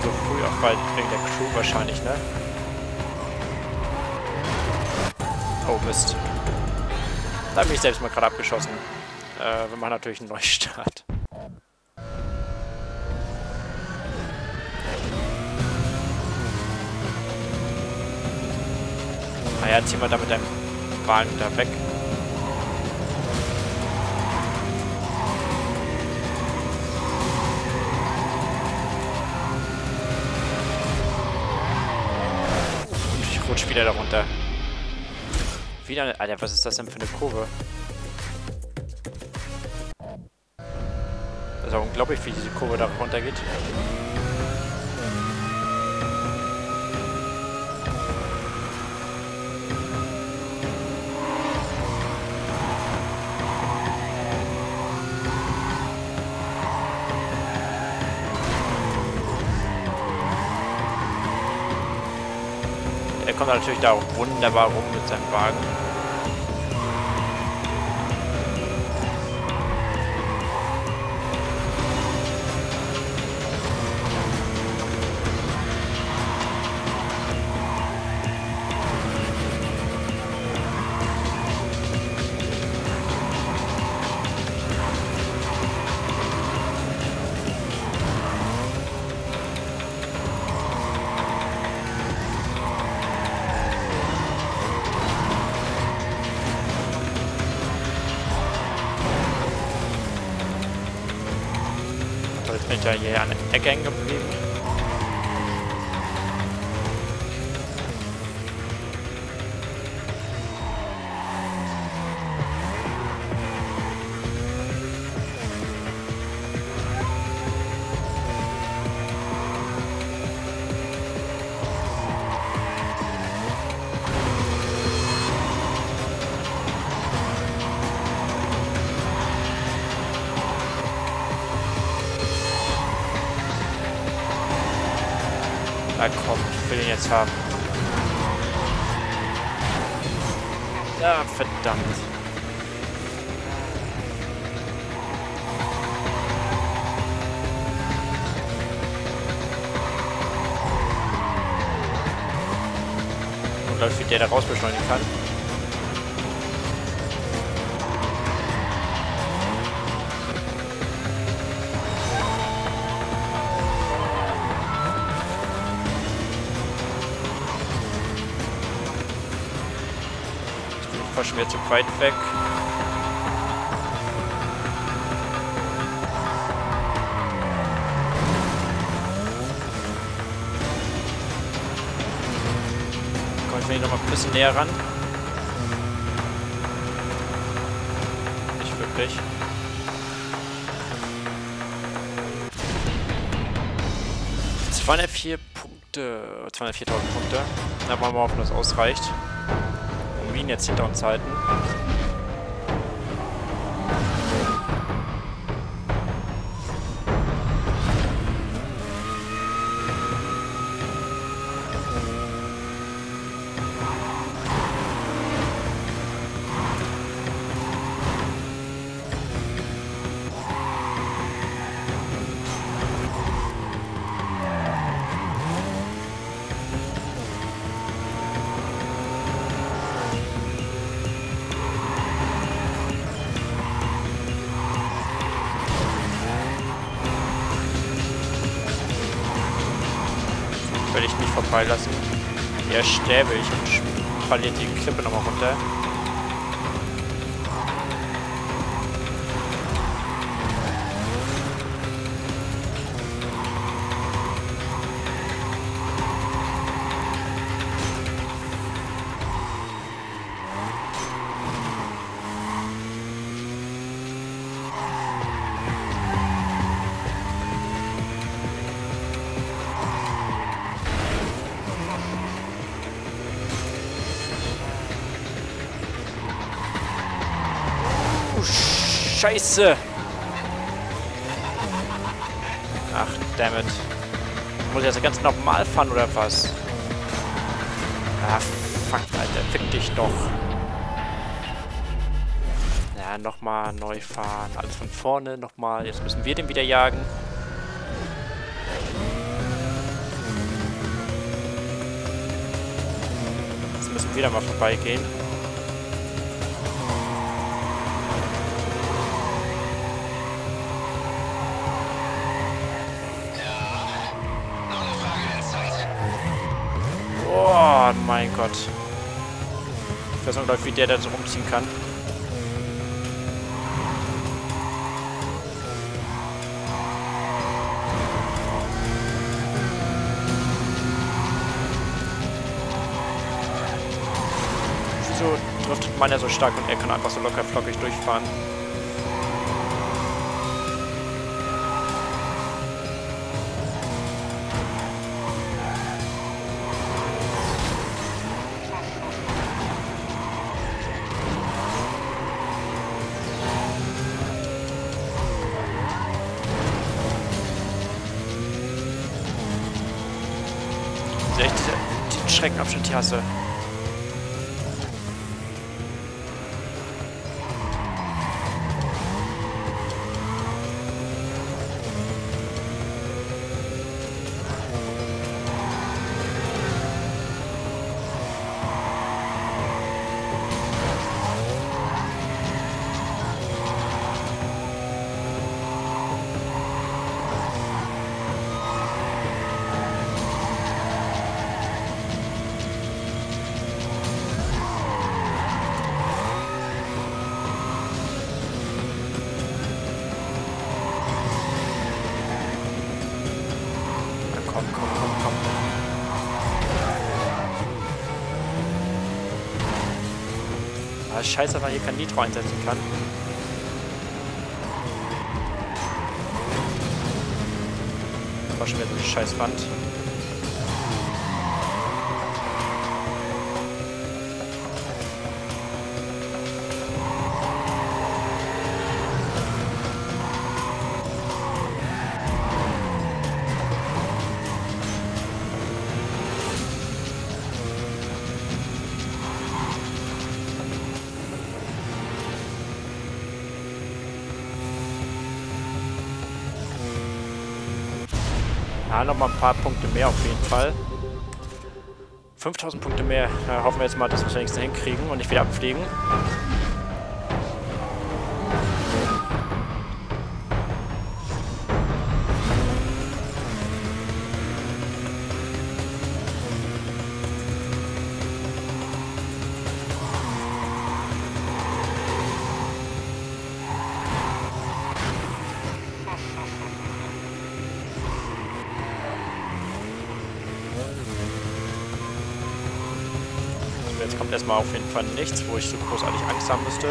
so früh, auch weil wegen der Crew wahrscheinlich, ne? Oh Mist. Da bin ich selbst mal gerade abgeschossen. Wir machen natürlich einen Neustart. Naja, ziehen wir da mit deinem Wagen da weg. Und ich rutsche wieder darunter. Wieder eine... Alter, was ist das denn für eine Kurve? Das ist auch unglaublich, wie diese Kurve da runter geht. Er kommt natürlich da auch wunderbar rum mit seinem Wagen. Jetzt bin ich ja hier an der Ecke hängen geblieben. Na komm, ich will ihn jetzt haben. Ja, verdammt. Unglaublich, wie der da raus beschleunigen kann. Schon wieder zu weit weg. Komm, ich will noch mal ein bisschen näher ran. Nicht wirklich. ...204 Punkte... 204.000 Punkte. Da wollen wir hoffen, dass das ausreicht. Ihn jetzt hinter uns halten. Will ich nicht vorbeilassen. Er stäbe ich und verliert die Klippe nochmal runter. Scheiße! Ach, dammit. Muss ich jetzt ganz normal fahren, oder was? Ah, fuck, Alter. Fick dich doch. Ja, nochmal neu fahren. Alles von vorne nochmal. Jetzt müssen wir den wieder jagen. Wieder mal vorbeigehen. Oh mein Gott. Ich weiß noch, wie der so rumziehen kann. Wieso driftet man ja so stark und er kann einfach so locker flockig durchfahren? Echt diesen Schreckenabschnitt hier hasse. Komm. Ah, scheiße, dass man hier kein Nitro einsetzen kann. Das war schon wieder so eine scheiß Wand. Ja, nochmal ein paar Punkte mehr auf jeden Fall. 5000 Punkte mehr. Ja, hoffen wir jetzt mal, dass wir es wenigstens hinkriegen und nicht wieder abfliegen. Jetzt kommt erstmal auf jeden Fall nichts, wo ich so großartig Angst haben müsste.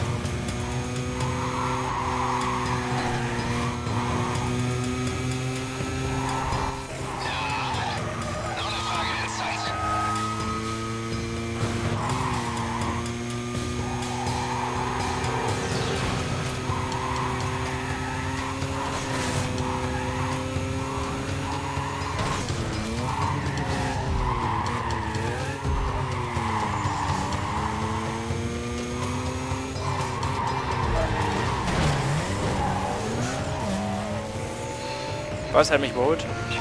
Was, hat mich überholt?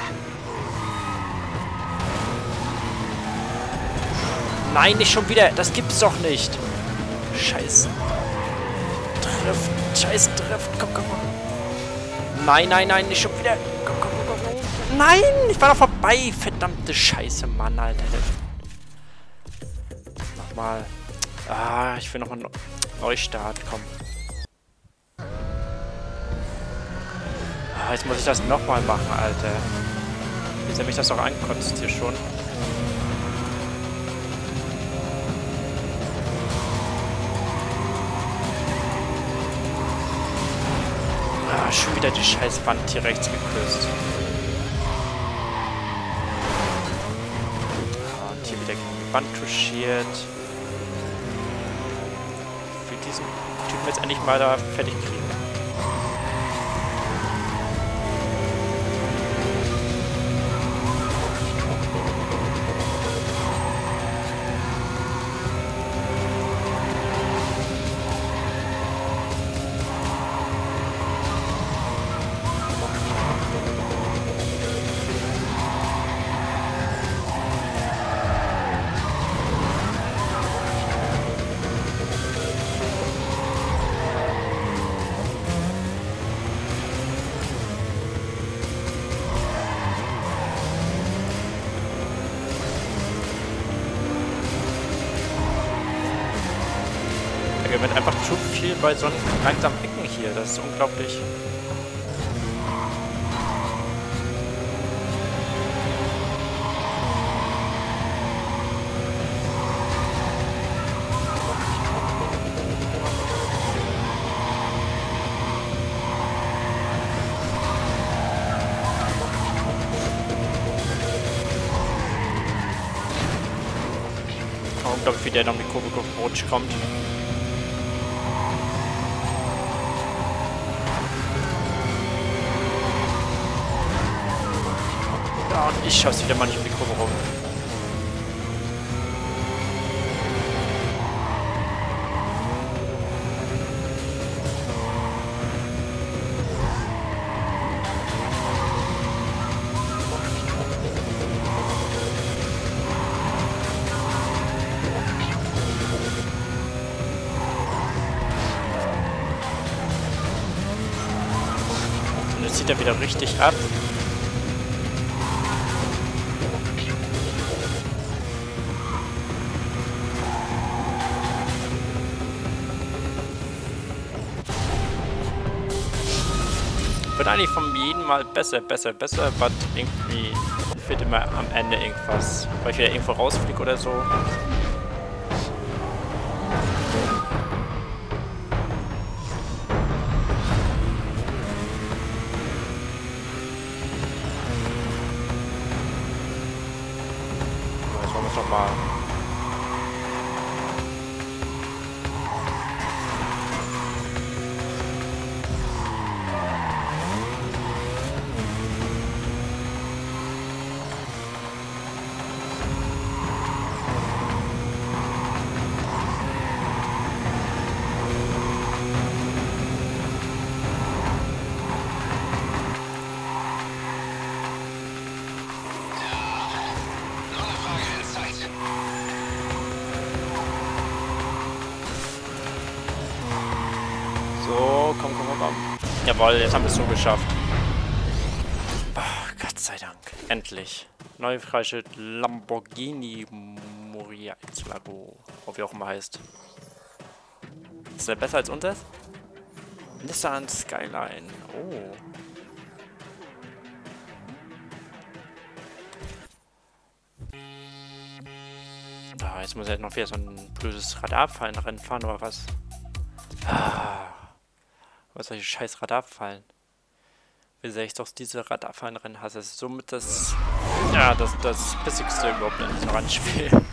Nein, nicht schon wieder. Das gibt's doch nicht. Scheiße. Drift. Scheiß Drift. Komm. Nein, nicht schon wieder. Komm. Nein, ich war doch vorbei. Verdammte Scheiße, Mann, Alter. Nochmal. Ah, ich will nochmal Neustart. Komm. Jetzt muss ich das nochmal machen, Alter. Jetzt hat mich das doch angekotzt hier schon. Ah, schon wieder die scheiß Wand hier rechts geküsst. Ah, und hier wieder gegen die Wand touchiert. Ich will diesen Typen jetzt endlich mal da fertig kriegen. bei so langsamen Ecken hier. Das ist unglaublich. Unglaublich, wie der noch um die Kurve gerutscht kommt. Ja, und ich schaff's wieder mal nicht um die Kurve rum. Und jetzt zieht er wieder richtig ab. Wird eigentlich von jedem Mal besser, aber irgendwie fehlt immer am Ende irgendwas. Weil ich wieder irgendwo rausfliege oder so. Jetzt wollen wir es nochmal. So, komm. Jawohl, jetzt haben wir es so geschafft. Oh, Gott sei Dank. Endlich. Neu freigestellt Lamborghini Murcielago. Wie auch immer heißt. Ist der besser als unseres? Nissan Skyline. Oh. Ah, jetzt muss er noch wieder so ein blödes Radarfallenrennen fahren oder was? Ah. Was solche scheiß Radarfallen? Wie sehr ich doch diese Radarfallenrennen hasse. Es ist somit das. Ja, das Bissigste überhaupt in diesem Randspiel.